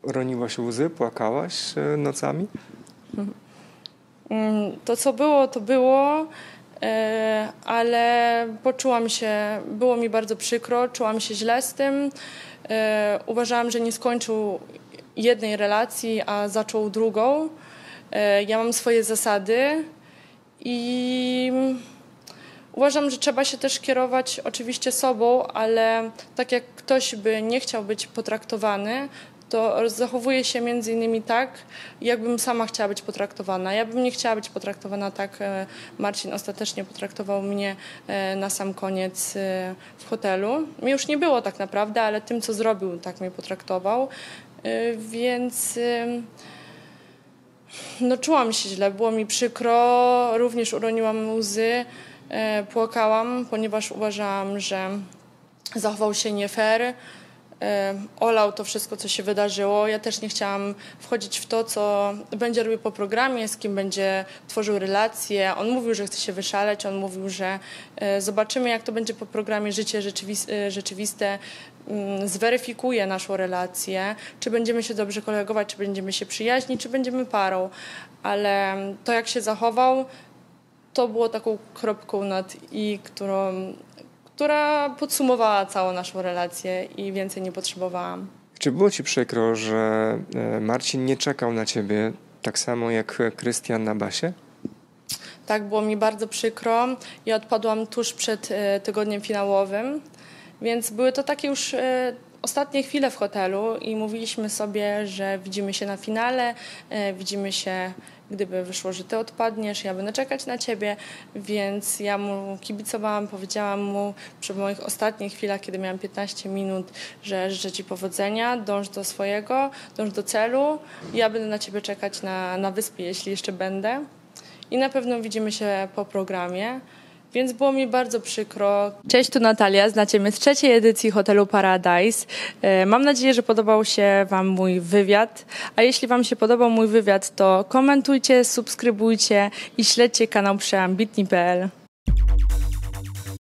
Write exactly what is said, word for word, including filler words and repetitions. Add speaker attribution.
Speaker 1: roniłaś łzy, płakałaś e, nocami?
Speaker 2: To, co było, to było, e, ale poczułam się, było mi bardzo przykro, czułam się źle z tym. E, uważałam, że nie skończył jednej relacji, a zaczął drugą. E, ja mam swoje zasady i uważam, że trzeba się też kierować oczywiście sobą, ale tak jak ktoś by nie chciał być potraktowany, to zachowuje się między innymi tak, jakbym sama chciała być potraktowana. Ja bym nie chciała być potraktowana tak. Marcin ostatecznie potraktował mnie na sam koniec w hotelu. Mnie już nie było tak naprawdę, ale tym, co zrobił, tak mnie potraktował. Więc no, czułam się źle, było mi przykro, również uroniłam łzy, płakałam, ponieważ uważałam, że zachował się nie fair. Olał to wszystko, co się wydarzyło. Ja też nie chciałam wchodzić w to, co będzie robił po programie, z kim będzie tworzył relacje. On mówił, że chce się wyszaleć, on mówił, że zobaczymy, jak to będzie po programie. Życie rzeczywiste zweryfikuje naszą relację, czy będziemy się dobrze kolegować, czy będziemy się przyjaźnić, czy będziemy parą. Ale to, jak się zachował, to było taką kropką nad i, którą która podsumowała całą naszą relację i więcej nie potrzebowałam.
Speaker 1: Czy było ci przykro, że Marcin nie czekał na ciebie tak samo jak Krystian na basie?
Speaker 2: Tak, było mi bardzo przykro. Ja odpadłam tuż przed tygodniem finałowym, więc były to takie już ostatnie chwile w hotelu i mówiliśmy sobie, że widzimy się na finale, widzimy się, gdyby wyszło, że ty odpadniesz, ja będę czekać na ciebie, więc ja mu kibicowałam, powiedziałam mu przy moich ostatnich chwilach, kiedy miałam piętnaście minut, że życzę ci powodzenia, dąż do swojego, dąż do celu. Ja będę na ciebie czekać na, na wyspie, jeśli jeszcze będę. I na pewno widzimy się po programie. Więc było mi bardzo przykro. Cześć, tu Natalia, znacie mnie z trzeciej edycji Hotelu Paradise. Mam nadzieję, że podobał się wam mój wywiad, a jeśli wam się podobał mój wywiad, to komentujcie, subskrybujcie i śledźcie kanał przeambitni kropka p l.